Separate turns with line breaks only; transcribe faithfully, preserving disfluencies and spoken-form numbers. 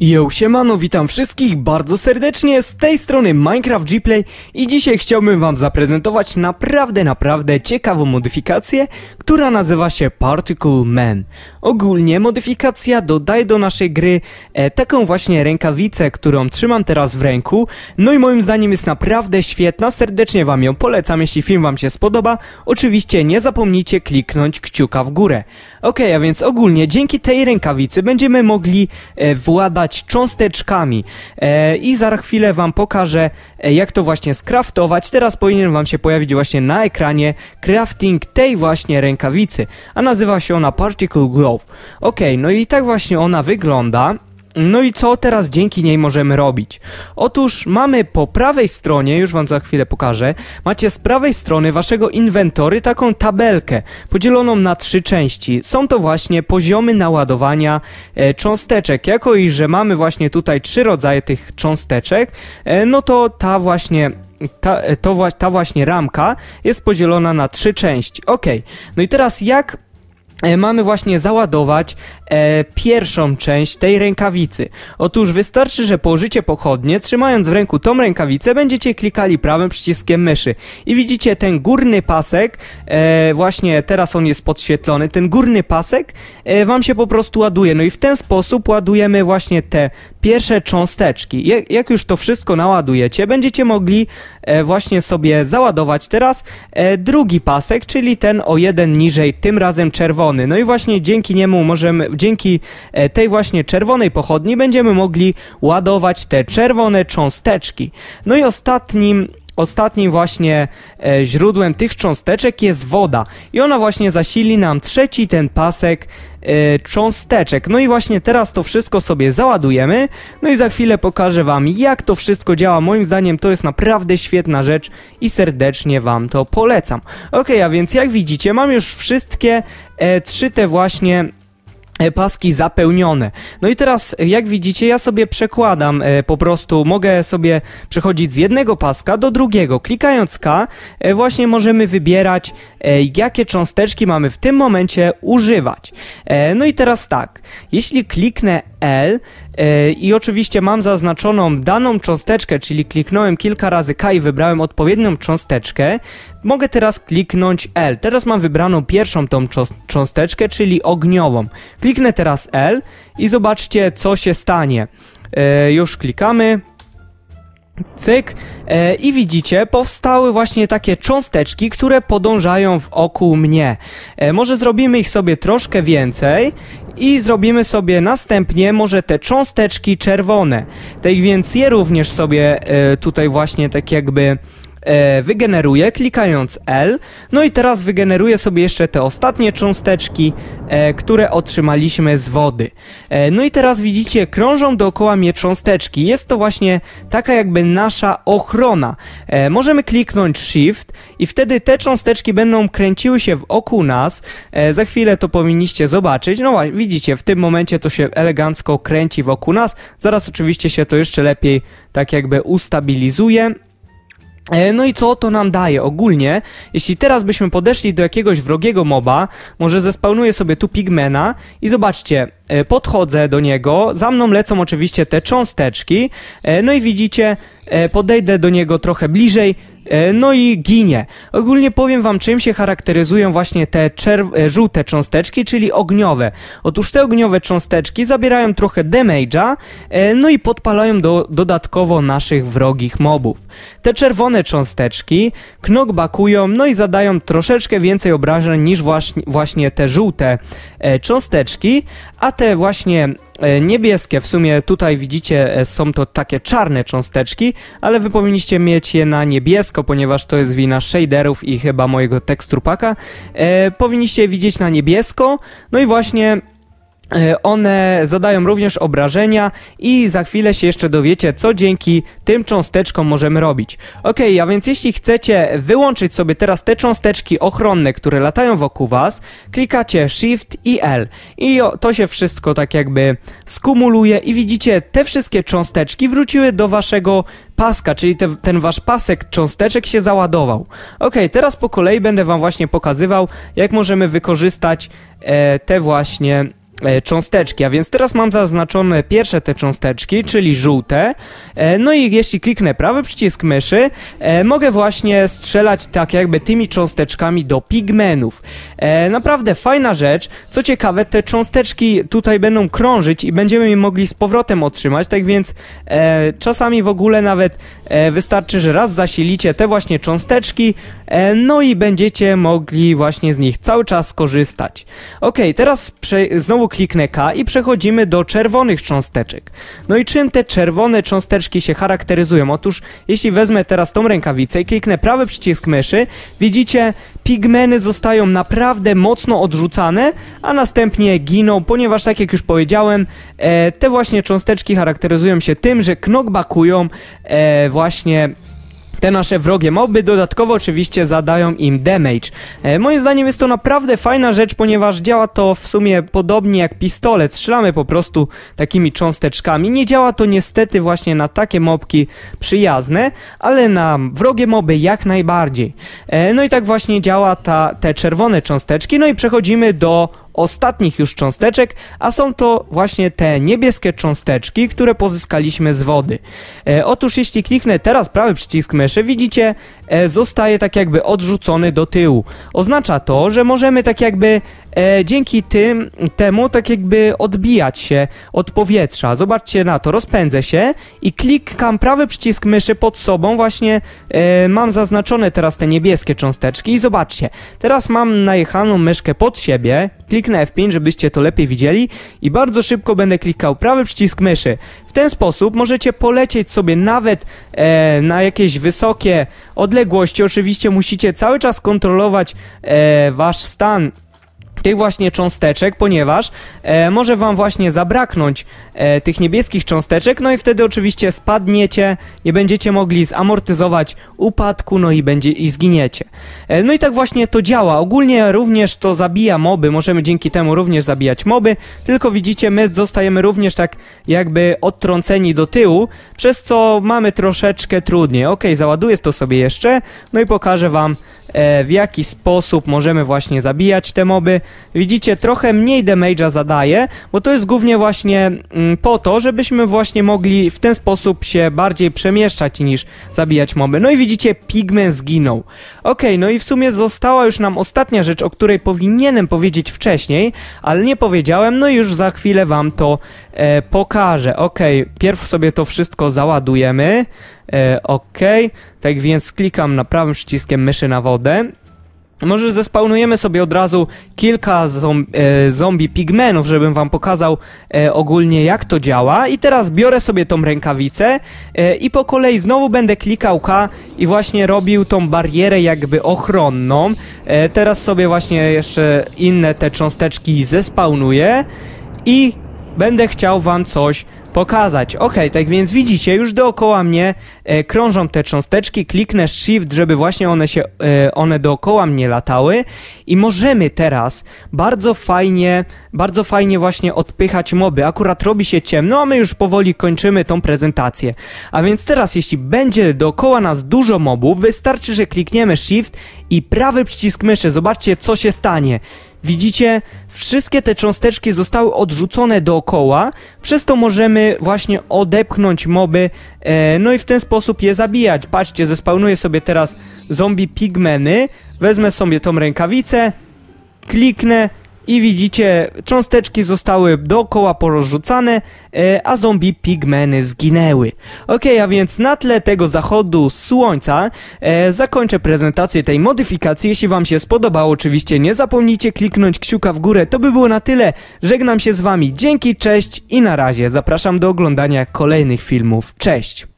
Yo, siemano, witam wszystkich bardzo serdecznie, z tej strony Minecraft Gplay i dzisiaj chciałbym wam zaprezentować naprawdę, naprawdę ciekawą modyfikację, która nazywa się Particle Man. Ogólnie modyfikacja dodaje do naszej gry e, taką właśnie rękawicę, którą trzymam teraz w ręku, no i moim zdaniem jest naprawdę świetna, serdecznie wam ją polecam, jeśli film wam się spodoba, oczywiście nie zapomnijcie kliknąć kciuka w górę. Okej, okay, a więc ogólnie dzięki tej rękawicy będziemy mogli e, władać cząsteczkami e, i za chwilę wam pokażę e, jak to właśnie skraftować. Teraz powinien wam się pojawić właśnie na ekranie crafting tej właśnie rękawicy, a nazywa się ona Particle Glove. Ok, no i tak właśnie ona wygląda. No i co teraz dzięki niej możemy robić? Otóż mamy po prawej stronie, już wam za chwilę pokażę, macie z prawej strony waszego inwentory taką tabelkę podzieloną na trzy części. Są to właśnie poziomy naładowania e, cząsteczek. Jako iż że mamy właśnie tutaj trzy rodzaje tych cząsteczek, e, no to ta właśnie... Ta, to, ta właśnie ramka jest podzielona na trzy części. Ok, no i teraz jak E, mamy właśnie załadować e, pierwszą część tej rękawicy? Otóż wystarczy, że położycie pochodnie, trzymając w ręku tą rękawicę, będziecie klikali prawym przyciskiem myszy i widzicie ten górny pasek, e, właśnie teraz on jest podświetlony, ten górny pasek e, wam się po prostu ładuje, no i w ten sposób ładujemy właśnie te pierwsze cząsteczki. Jak, jak już to wszystko naładujecie, będziecie mogli e, właśnie sobie załadować teraz e, drugi pasek, czyli ten o jeden niżej, tym razem czerwony. No i właśnie dzięki niemu możemy, dzięki e, tej właśnie czerwonej pochodni będziemy mogli ładować te czerwone cząsteczki. No i ostatnim Ostatnim właśnie e, źródłem tych cząsteczek jest woda i ona właśnie zasili nam trzeci ten pasek e, cząsteczek. No i właśnie teraz to wszystko sobie załadujemy, no i za chwilę pokażę wam jak to wszystko działa. Moim zdaniem to jest naprawdę świetna rzecz i serdecznie wam to polecam. Ok, a więc jak widzicie mam już wszystkie e, trzy te właśnie paski zapełnione. No i teraz jak widzicie ja sobie przekładam, e, po prostu mogę sobie przechodzić z jednego paska do drugiego. Klikając K e, właśnie możemy wybierać e, jakie cząsteczki mamy w tym momencie używać. E, no i teraz tak, jeśli kliknę L e, i oczywiście mam zaznaczoną daną cząsteczkę, czyli kliknąłem kilka razy K i wybrałem odpowiednią cząsteczkę, mogę teraz kliknąć L. Teraz mam wybraną pierwszą tą cząsteczkę, czyli ogniową. Kliknę teraz L i zobaczcie co się stanie. E, już klikamy. Cyk e, i widzicie, powstały właśnie takie cząsteczki, które podążają wokół mnie. E, może zrobimy ich sobie troszkę więcej i zrobimy sobie następnie może te cząsteczki czerwone. Tak więc je również sobie e, tutaj właśnie tak jakby E, wygeneruję, klikając L. No i teraz wygeneruję sobie jeszcze te ostatnie cząsteczki, e, które otrzymaliśmy z wody. E, no i teraz widzicie, krążą dookoła mnie cząsteczki. Jest to właśnie taka jakby nasza ochrona. E, możemy kliknąć Shift i wtedy te cząsteczki będą kręciły się wokół nas. E, za chwilę to powinniście zobaczyć. No właśnie, widzicie, w tym momencie to się elegancko kręci wokół nas. Zaraz oczywiście się to jeszcze lepiej tak jakby ustabilizuje. No i co to nam daje? Ogólnie, jeśli teraz byśmy podeszli do jakiegoś wrogiego moba, może zespawnuję sobie tu pigmena i zobaczcie, podchodzę do niego, za mną lecą oczywiście te cząsteczki, no i widzicie, podejdę do niego trochę bliżej, no i ginie. Ogólnie powiem wam, czym się charakteryzują właśnie te żółte cząsteczki, czyli ogniowe. Otóż te ogniowe cząsteczki zabierają trochę damage'a, no i podpalają do, dodatkowo naszych wrogich mobów. Te czerwone cząsteczki knockbackują, no i zadają troszeczkę więcej obrażeń niż właśnie, właśnie te żółte cząsteczki, a te właśnie niebieskie, w sumie tutaj widzicie, są to takie czarne cząsteczki, ale wy powinniście mieć je na niebiesko, ponieważ to jest wina shaderów i chyba mojego texture packa. E, powinniście je widzieć na niebiesko, no i właśnie one zadają również obrażenia i za chwilę się jeszcze dowiecie, co dzięki tym cząsteczkom możemy robić. Ok, a więc jeśli chcecie wyłączyć sobie teraz te cząsteczki ochronne, które latają wokół was, klikacie Shift i L i to się wszystko tak jakby skumuluje i widzicie, te wszystkie cząsteczki wróciły do waszego paska, czyli te, ten wasz pasek cząsteczek się załadował. Ok, teraz po kolei będę wam właśnie pokazywał, jak możemy wykorzystać e, te właśnie e, cząsteczki, a więc teraz mam zaznaczone pierwsze te cząsteczki, czyli żółte, e, no i jeśli kliknę prawy przycisk myszy, e, mogę właśnie strzelać tak jakby tymi cząsteczkami do pigmenów. E, naprawdę fajna rzecz, co ciekawe, te cząsteczki tutaj będą krążyć i będziemy je mogli z powrotem otrzymać, tak więc e, czasami w ogóle nawet e, wystarczy, że raz zasilicie te właśnie cząsteczki, e, no i będziecie mogli właśnie z nich cały czas skorzystać. Ok, teraz znowu kliknę K i przechodzimy do czerwonych cząsteczek. No i czym te czerwone cząsteczki się charakteryzują? Otóż jeśli wezmę teraz tą rękawicę i kliknę prawy przycisk myszy, widzicie, pigmeny zostają naprawdę mocno odrzucane, a następnie giną, ponieważ tak jak już powiedziałem, e, te właśnie cząsteczki charakteryzują się tym, że knockbackują e, właśnie te nasze wrogie moby, dodatkowo oczywiście zadają im damage. E, moim zdaniem jest to naprawdę fajna rzecz, ponieważ działa to w sumie podobnie jak pistolet, strzelamy po prostu takimi cząsteczkami. Nie działa to niestety właśnie na takie mobki przyjazne, ale na wrogie moby jak najbardziej. E, no i tak właśnie działa ta, te czerwone cząsteczki, no i przechodzimy do ostatnich już cząsteczek, a są to właśnie te niebieskie cząsteczki, które pozyskaliśmy z wody. E, otóż jeśli kliknę teraz prawy przycisk myszy, widzicie, e, zostaje tak jakby odrzucony do tyłu. Oznacza to, że możemy tak jakby e, dzięki tym, temu tak jakby odbijać się od powietrza. Zobaczcie na to, rozpędzę się i klikam prawy przycisk myszy pod sobą, właśnie e, mam zaznaczone teraz te niebieskie cząsteczki i zobaczcie, teraz mam najechaną myszkę pod siebie, kliknę F pięć, żebyście to lepiej widzieli i bardzo szybko będę klikał prawy przycisk myszy. W ten sposób możecie polecieć sobie nawet e, na jakieś wysokie odległości. Oczywiście musicie cały czas kontrolować e, wasz stan tych właśnie cząsteczek, ponieważ e, może wam właśnie zabraknąć e, tych niebieskich cząsteczek, no i wtedy oczywiście spadniecie, nie będziecie mogli zamortyzować upadku, no i będzie i zginiecie. E, no i tak właśnie to działa. Ogólnie również to zabija moby, możemy dzięki temu również zabijać moby, tylko widzicie, my zostajemy również tak jakby odtrąceni do tyłu, przez co mamy troszeczkę trudniej. Ok, załaduję to sobie jeszcze, no i pokażę wam, w jaki sposób możemy właśnie zabijać te moby. Widzicie, trochę mniej damage'a zadaje, bo to jest głównie właśnie mm, po to, żebyśmy właśnie mogli w ten sposób się bardziej przemieszczać niż zabijać moby. No i widzicie, pigment zginął. Ok, no i w sumie została już nam ostatnia rzecz, o której powinienem powiedzieć wcześniej, ale nie powiedziałem, no i już za chwilę wam to e, pokażę. Ok, pierw sobie to wszystko załadujemy. E, ok, tak więc klikam na prawym przyciskiem myszy na wodę. Może zespawnujemy sobie od razu kilka zom e, zombie pigmenów, żebym wam pokazał e, ogólnie jak to działa. I teraz biorę sobie tą rękawicę e, i po kolei znowu będę klikał K i właśnie robił tą barierę jakby ochronną. E, teraz sobie właśnie jeszcze inne te cząsteczki zespawnuję i będę chciał wam coś pokazać. Ok, tak więc widzicie, już dookoła mnie e, krążą te cząsteczki, kliknę Shift, żeby właśnie one się, e, one dookoła mnie latały i możemy teraz bardzo fajnie, bardzo fajnie właśnie odpychać moby. Akurat robi się ciemno, a my już powoli kończymy tą prezentację. A więc teraz, jeśli będzie dookoła nas dużo mobów, wystarczy, że klikniemy Shift i prawy przycisk myszy. Zobaczcie, co się stanie. Widzicie, wszystkie te cząsteczki zostały odrzucone dookoła, przez to możemy właśnie odepchnąć moby, e, no i w ten sposób je zabijać. Patrzcie, zespawnuję sobie teraz zombie pigmeny, wezmę sobie tą rękawicę, kliknę i widzicie, cząsteczki zostały dookoła porozrzucane, e, a zombie pigmeny zginęły. Ok, a więc na tle tego zachodu słońca e, zakończę prezentację tej modyfikacji. Jeśli wam się spodobało, oczywiście nie zapomnijcie kliknąć kciuka w górę. To by było na tyle. Żegnam się z wami. Dzięki, cześć i na razie. Zapraszam do oglądania kolejnych filmów. Cześć!